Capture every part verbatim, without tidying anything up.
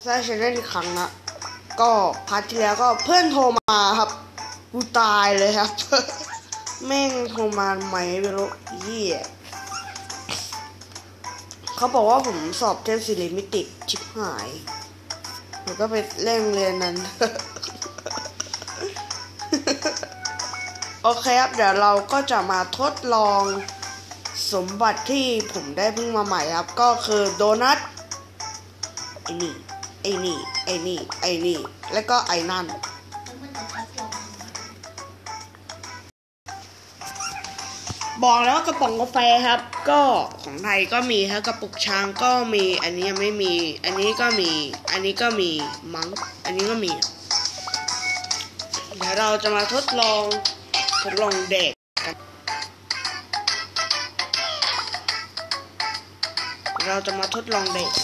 ได้ชแนลอีกครั้งนะก็พาร์ทที่แล้วก็เพื่อนโทรมาครับกูตายเลยครับ แม่งโทรมาไหมไม่รู้เหี้ยเขาบอกว่าผมสอบเทสซิลิมิติชิบหายผมก็ไปเร่งเรียนนั้น โอเคครับเดี๋ยวเราก็จะมาทดลองสมบัติที่ผมได้เพิ่งมาใหม่ครับก็คือโดนัทไอ้นี่ไอ้นี่ไอ้นี่ไอ้นี่แล้วก็ไอ้นั่นบอกแล้วกระป๋องกาแฟครับก็ของไทยก็มีครับกระปุกช้างก็มีอันนี้ยังไม่มีอันนี้ก็มีอันนี้ก็มีมั้งอันนี้ก็มีเดี๋ยวเราจะมาทดลองทดลองเด็กกันเราจะมาทดลองเด็ก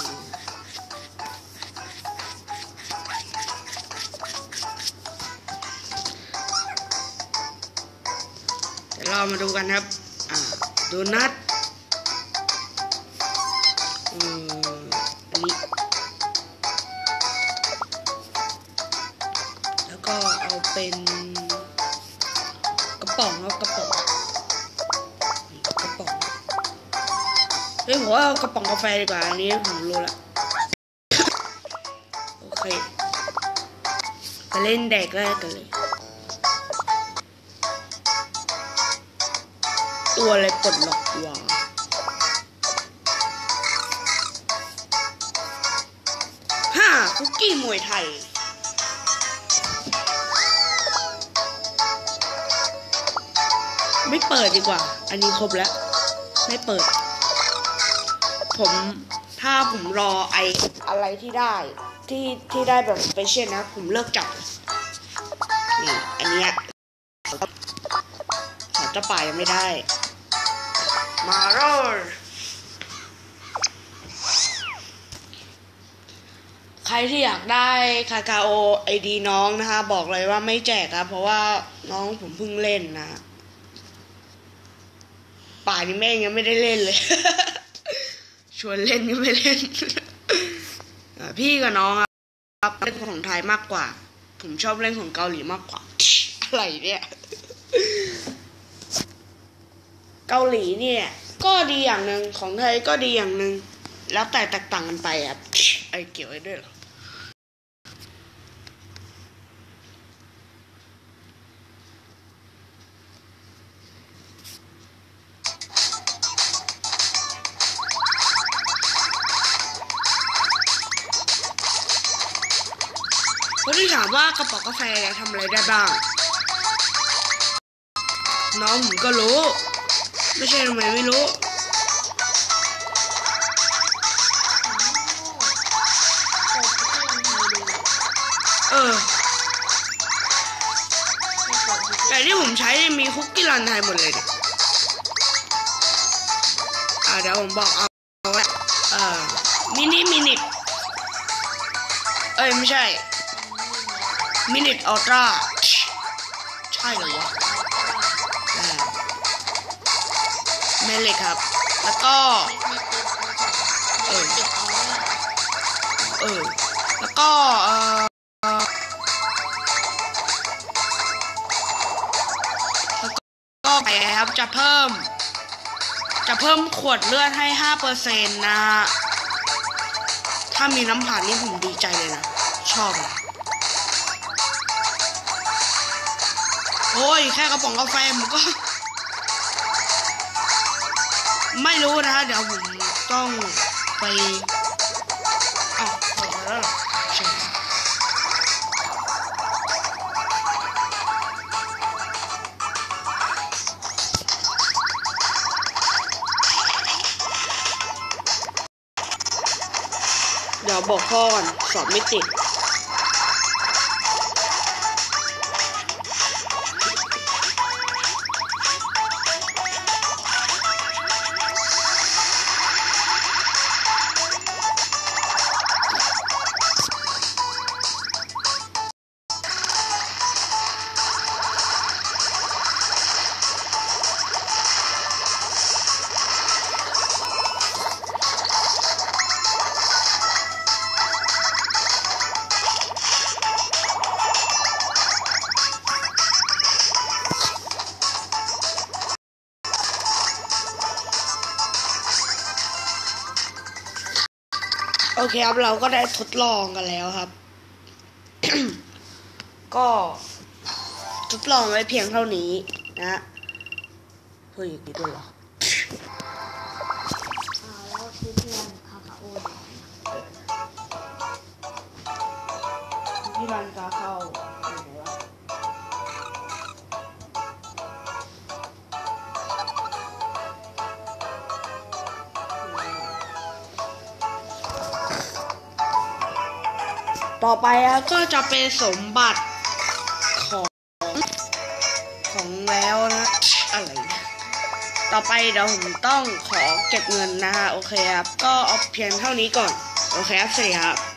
เดี๋ยวเรามาดูกันครับอ่าโดนัทอืมอันนี้แล้วก็เอาเป็นกระป๋องเอากระป๋องกระป๋องเฮ้ยผมว่าเอากระป๋องกาแฟดีกว่าอันนี้ผมรู้ละโอเคไปเล่นแดกแรกกันเลยตัวอะไรปลดล็อกวะห้าคุกกี้มวยไทยไม่เปิดดีกว่าอันนี้ครบแล้วไม่เปิดผมถ้าผมรอไออะไรที่ได้ที่ที่ได้แบบสเปเชียลนะผมเลิกจับนี่อันเนี้ยเขาจะป่ายังไม่ได้มาโรใครที่อยากได้คาคาโอไอดีน้องนะคะบอกเลยว่าไม่แจกครับเพราะว่าน้องผมเพิ่งเล่นนะป่านี่แม่งยังไม่ได้เล่นเลย ชวนเล่นยังไม่เล่น พี่กับน้องครับเล่นของไทยมากกว่าผมชอบเล่นของเกาหลีมากกว่า อะไรเนี่ย เกาหลีเนี่ยก็ดีอย่างหนึ่งของไทยก็ดีอย่างหนึ่งแล้วแต่แตกต่างกันไปอ่ะไอเกี่ยวไว้ด้วยเหรอคนที่ถามว่ากระป๋องกาแฟทำอะไรได้บ้างน้องผมก็รู้ไม่ใช่ทำไมไม่รู้เออแต่ที่ผมใช้มีคุกกี้รันไทยหมดเลยเนี่ยอ่าเดี๋ยวผมบอกเอาละเออมินิมินิเอ้ยไม่ใช่มินิอัลตร้าใช่เหรอวะแม่เหล็กครับแล้วก็เออเออแล้วก็เออแล้วก็ไปครับจะเพิ่มจะเพิ่มขวดเลือดให้ ห้าเปอร์เซ็นต์ นะถ้ามีน้ำผ่านนี่ผมดีใจเลยนะชอบอ่ะโอ้ยแค่กระป๋องกาแฟผมก็ไม่รู้นะเดี๋ยวผมต้องไปอ้าวพอแล้วใช่เดี๋ยวบอกพ่อก่อนสอบไม่ติดโอเคครับเราก็ได้ทดลองกันแล้วครับ ก็ทดลองไว้เพียงเท่านี้นะเฮ้ยกี่ตัวเหรอแล้วซื้อเพื่อนคาคาโอที่ร้านกาเข้าไหนวะต่อไปก็จะเป็นสมบัติของของแล้วนะอะไรนะต่อไปเดี๋ยวผมต้องขอเก็บเงินนะคะโอเคครับก็เอาเพียงเท่านี้ก่อนโอเคครับสวัสดีครับ